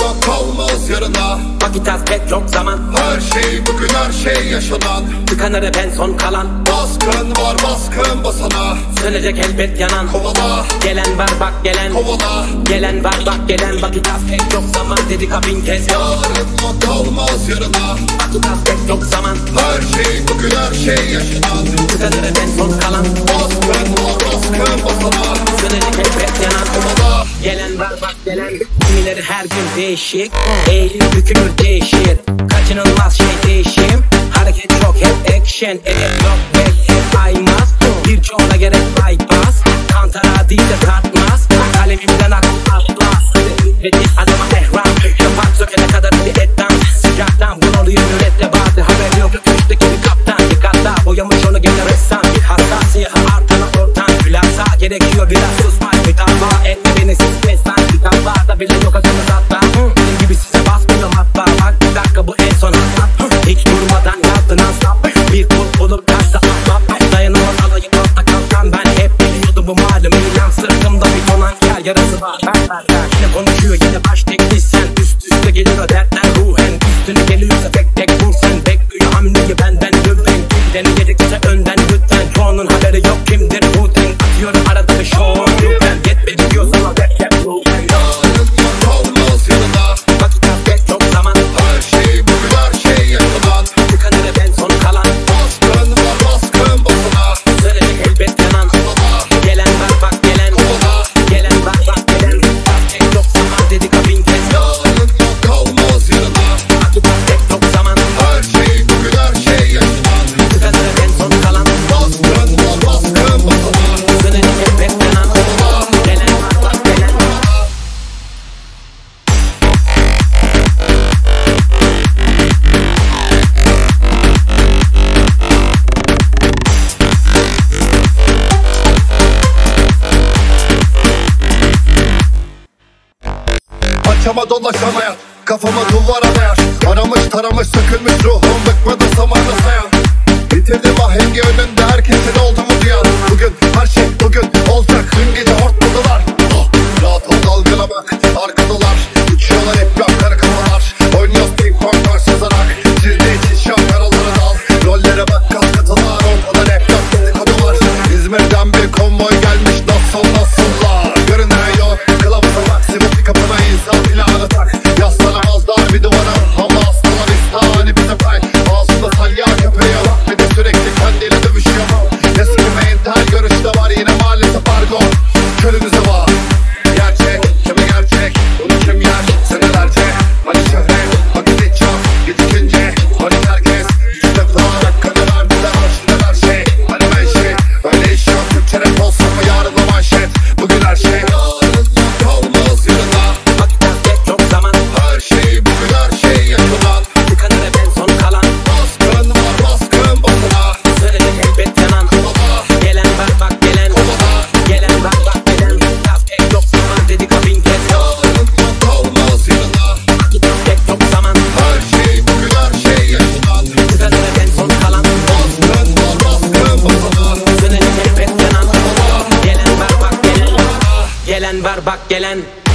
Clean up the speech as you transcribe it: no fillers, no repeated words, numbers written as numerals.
yok kalmaz yarına. Vakit az pek çok zaman. Her şey bugün, her şey yaşanan. Tıkanır hep en son kalan. Baskın var, baskın basana. Sönecek elbet yanan. Kovala, Gelen var bak gelen. kovala. Gelen var bak gelen. Vakit az pek çok zaman dedik ha bin kez. Yarın yok kalmaz yarına. Vakit az pek çok zaman. Her şey bugün, her şey yaşanan. Tıkanır hep en son kalan. Baskın var, baskın basana. Sönecek elbet yanan. Kovala, Gelen var bak gelen. Kimileri her gün değişik. Eğilir bükülür değişir. Kaçınılmaz şey değişim. Hareket çok hep action. Evet yok pek hep aymaz. Birçoğuna gerek bypass. Kantara değil de tartmaz. Kalemimden akıl atmaz. Dedik adama ehram. Yapak sökene kadar bir ettan. Sıcaktan bunalıyor mürettebatı. Haber yok köşkteki bir kaptan. Dikkatta boyamış onu gene ressam. Bir hasta siyahı artana ortam. Hülasa gerekiyor biraz susmak. Müdafaa etme beni siz festan. Kitaplarda bile yok adınız hatta. Benim gibi size basmıyor matbaa. Bak bir dakika bu en son hatta. Hiç durmadan yazdın asap. Bir kul bulup kaçta ahbap. Dayanamaz alayım orta kalkan. Ben hep biliyordum bu malum. İlan sırtımda bir ton anker yarası var. Yine konuşuyor yine baş teknisyen. Üst üste gelir o dertler ruhen. Üstüne geliyorsa tek tek vur sen. Bekliyor hamleyi benden döven. Beni yedikçe önden lütfen. Çoğunun haberi yok kimdir bu ten. Atıyorum arada bir show. Lütfen yetmedi diyorsan o rap ruhen. yarın yok kalmaz yarına. Vakit az pek çok zaman. Her şey bugün, her şey yaşanan. Tıkanır hep en son kalan. Baskın var, baskın basana. Sönecek elbet yanan. Gelen var bak gelen. Gelen var bak gelen. Az pek çok zaman dedik ha bin kez. Yarın yok kalmaz yarına. Vakit az pek çok zaman. Her şey bugün, her şey yaşanan. Tıkanır hep en son kalan. Baskın var, baskın basana. Sönecek elbet yanan. Gelen var bak gelen. Paçama dolaşamayan, kafama duvara dayan. Aramış taramış sökülmüş ruhum, bıkmadı zamanla sayan. Bitirdim ahengi önünde herkesin oldu mu duyan. Bugün her şey bugün olacak, dün gece hortladılar. Rahat ol dalgına bak, arkadalar. Uçuyorlar hep yakları kafalar. Oynuyoruz ping pong karşılarak. Cilde için şapkaraları dal. Rollere bak kalkatılar, ortada rap yok dedikodular. İzmir'den bir konvoy gelmiş, nasıllar. Görünen yok, kılavuza bak. Sivri kapına insan planı tak. Yaslanamazlar bir duvara, ama aslanlar istihani bize pay. Ağzında salya köpeği bak, bir de sürekli kendiyle dövüşüyor. Eskimeyin her görüşte var yine maalesef argo. Kölünüze var. Gerçek, kimi gerçek, bunu kim yer senelerce. Hani şöhret, vakit hiç yok, gecikince. Hani herkes, üç defa hakkını verdiler, hoşlar her şey. Hani ben şey, öyle iş yok, Türkçe rap olsun mu yarın o manşet. Bugün her şey, yarın yok kalmaz yarına. Vakit az pek çok zaman. Her şey bugün, her şey yaşanan. Tıkanır hep en son kalan. Baskın var, baskın basana. Sönecek elbet yanan. Gelen var bak gelen. Gelen var bak gelen. Az pek çok zaman dedik ha bin kez. Yarın yok kalmaz yarına. Vakit az pek çok zaman. Her şey bugün, her şey yaşanan. Tıkanır hep en son kalan. Baskın var, baskın basana. Sönecek elbet yanan. Gelen var bak gelen. Gelen var bak gelen.